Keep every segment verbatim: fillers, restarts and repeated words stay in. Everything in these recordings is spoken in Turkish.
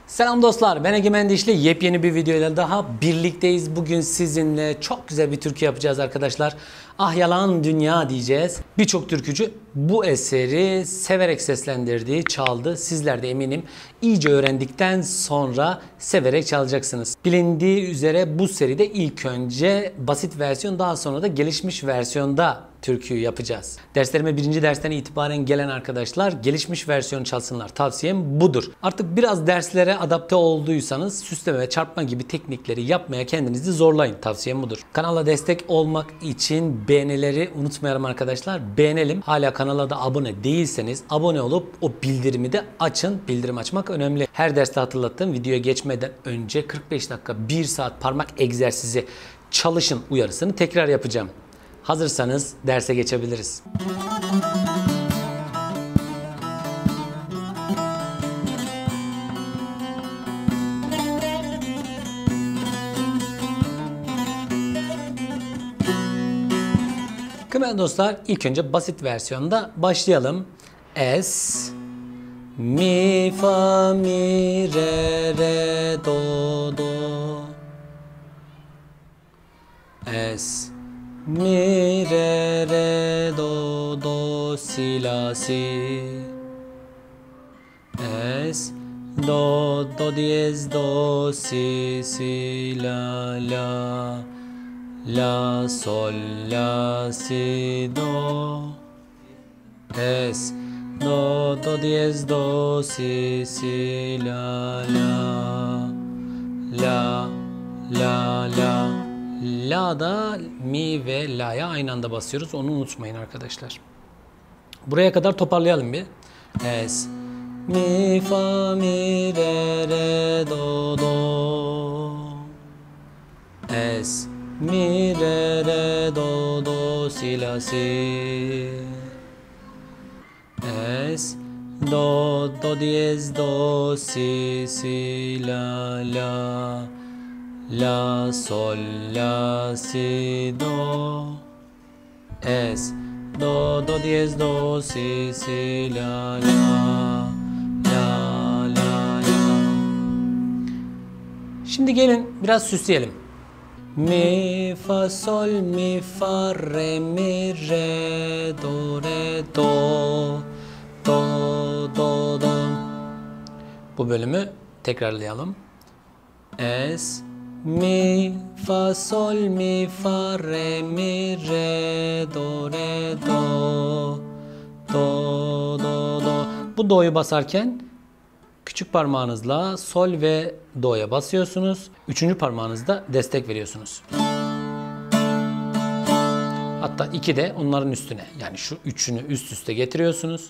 Selam dostlar, ben Egemen Dişli. Yepyeni bir videoyla daha birlikteyiz. Bugün sizinle çok güzel bir türkü yapacağız arkadaşlar. Ah Yalan Dünya diyeceğiz. Birçok türkücü bu eseri severek seslendirdi, çaldı. Sizler de eminim iyice öğrendikten sonra severek çalacaksınız. Bilindiği üzere bu seride ilk önce basit versiyon, daha sonra da gelişmiş versiyonda türküyü yapacağız. Derslerime birinci dersten itibaren gelen arkadaşlar gelişmiş versiyon çalsınlar. Tavsiyem budur. Artık biraz derslere adapte olduysanız süsleme ve çarpma gibi teknikleri yapmaya kendinizi zorlayın. Tavsiyem budur. Kanala destek olmak için beğenileri unutmayalım arkadaşlar. Beğenelim. Hala kanala da abone değilseniz abone olup o bildirimi de açın. Bildirim açmak önemli. Her derste hatırlattığım videoya geçmeden önce kırk beş dakika bir saat parmak egzersizi çalışın uyarısını tekrar yapacağım. Hazırsanız derse geçebiliriz. Kıymetli dostlar, ilk önce basit versiyonda başlayalım. Es, mi, fa, mi, re, re, do, do. Es, mi, re, re, do, do, si, la, si. Es, do, do diyez, do, si, si, la, la. La, sol, la, si, do. Es, do, do diyez, do, si, si, la, la. La, la, la. La'da mi ve la'ya aynı anda basıyoruz. Onu unutmayın arkadaşlar. Buraya kadar toparlayalım bir. Es, mi, fa, mi, re, re, do, do. Es, mi, re, re, do, do, si, la, si. Es, do, do diyez, do, si, si, la, la. La, sol, la, si, do. Es, do, do diyez, do, si, si, la, la. La, la, la. Şimdi gelin biraz süsleyelim. Mi, fa, sol, mi, fa, re, mi, re, do, re, do. Do, do, do. Bu bölümü tekrarlayalım. Es, mi, fa, sol, mi, fa, re, mi, re, do, re, do. Do, do, do. Bu do'yu basarken küçük parmağınızla sol ve do'ya basıyorsunuz. Üçüncü parmağınızda destek veriyorsunuz. Hatta iki de onların üstüne. Yani şu üçünü üst üste getiriyorsunuz.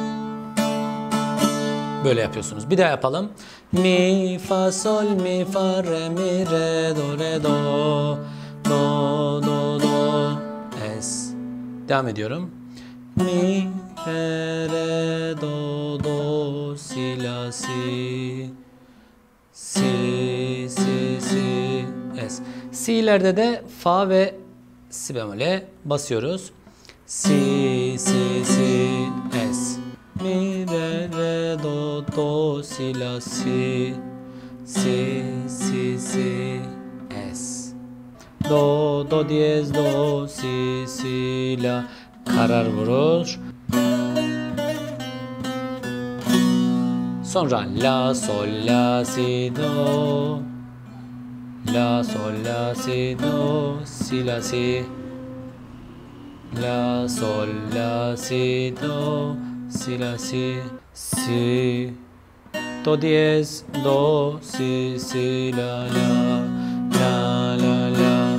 Böyle yapıyorsunuz. Bir daha yapalım. Mi, fa, sol, mi, fa, re, mi, re, do, re, do. Do, do, do. Es. Devam ediyorum. Mi, re, re, do, do, si, la, si. Si, si, si. Es. Si'lerde de fa ve si bemole basıyoruz. Si, si, si. Es. Mi, re, re, do, do, si, la, si. Si, si, si, es. Do, do diyez, do, si, si, la. Karar vurur. Sonra la, sol, la, si, do. La, sol, la, si, do, si, la, si. La, sol, la, si, do. Si, la, si, si, do diyez, do, si, si, la, la, la, la, la.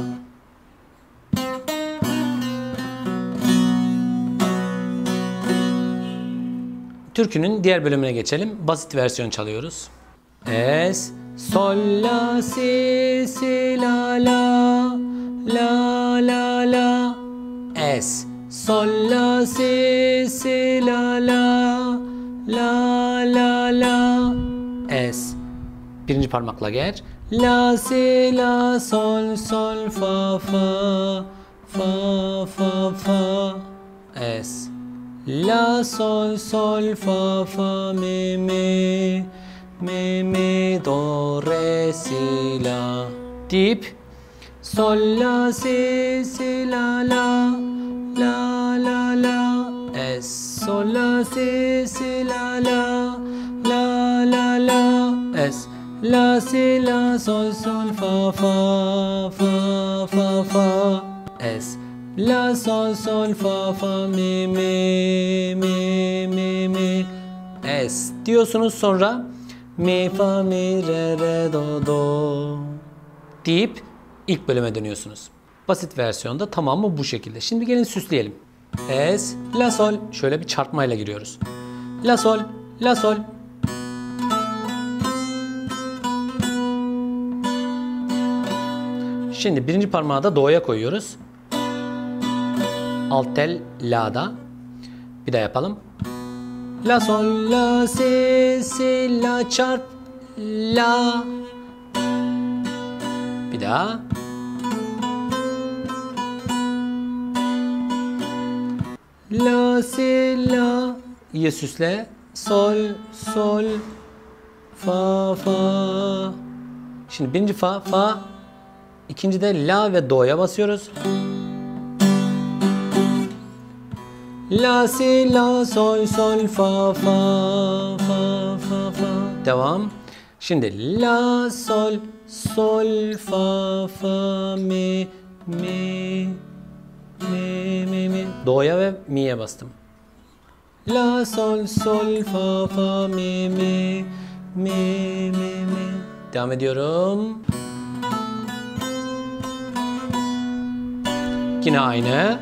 Türkünün diğer bölümüne geçelim. Basit versiyon çalıyoruz. Es, sol, la, si, si, la, la, la, la, la. Es, sol, la, si, si, la, la, la, la, la. Es. Birinci parmakla ger. La, si, la, sol, sol, fa, fa, fa, fa, fa. Es. La, sol, sol, fa, fa, mi, mi. mi mi do re si la deyip sol la si si la la la la la es sol la si si la la la la la es la si la sol sol fa fa fa fa fa es la sol sol fa fa mi mi mi mi mi es diyorsunuz, sonra mi fa mi re re do do deyip ilk bölüme dönüyorsunuz. Basit versiyonda tamamı bu şekilde. Şimdi gelin süsleyelim. Es, la sol, şöyle bir çarpmayla giriyoruz. La sol, la sol. Şimdi birinci parmağı da do'ya koyuyoruz. Alt tel la'da. Bir daha yapalım. La sol la si si la çarp la. Bir daha. La si la. İyi süsle. Sol sol fa fa. Şimdi birinci fa fa. İkinci de la ve do'ya basıyoruz. La si la sol sol fa fa fa fa fa. Devam. Şimdi la sol sol fa fa mi mi mi mi mi. Do'ya ve mi'ye bastım. La sol sol fa fa mi mi mi mi mi. Devam ediyorum. Yine aynı.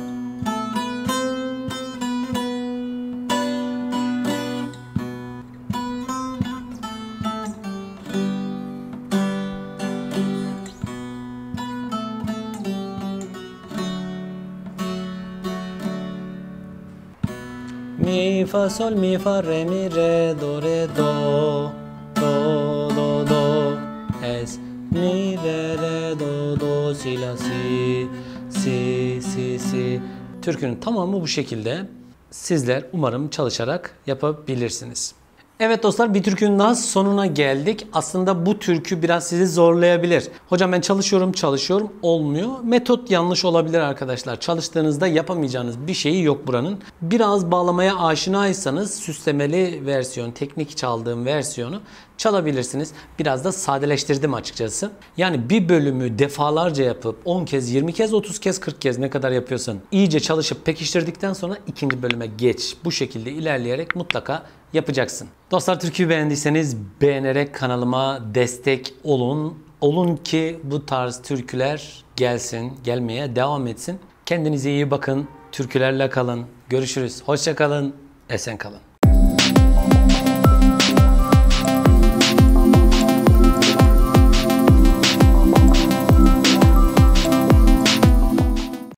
Mi fa sol mi fa re mi re do re do do do do es mi re re do do si la si si si si. Türkünün tamamı bu şekilde. Sizler umarım çalışarak yapabilirsiniz. Evet dostlar, bir türkünün daha sonuna geldik. Aslında bu türkü biraz sizi zorlayabilir. Hocam ben çalışıyorum çalışıyorum olmuyor. Metot yanlış olabilir arkadaşlar. Çalıştığınızda yapamayacağınız bir şeyi yok buranın. Biraz bağlamaya aşinaysanız süslemeli versiyon, teknik çaldığım versiyonu çalabilirsiniz. Biraz da sadeleştirdim açıkçası. Yani bir bölümü defalarca yapıp on kez, yirmi kez, otuz kez, kırk kez ne kadar yapıyorsan iyice çalışıp pekiştirdikten sonra ikinci bölüme geç. Bu şekilde ilerleyerek mutlaka yapacaksın. Dostlar, türküyü beğendiyseniz beğenerek kanalıma destek olun. Olun ki bu tarz türküler gelsin, gelmeye devam etsin. Kendinize iyi bakın. Türkülerle kalın. Görüşürüz. Hoşça kalın. Esen kalın.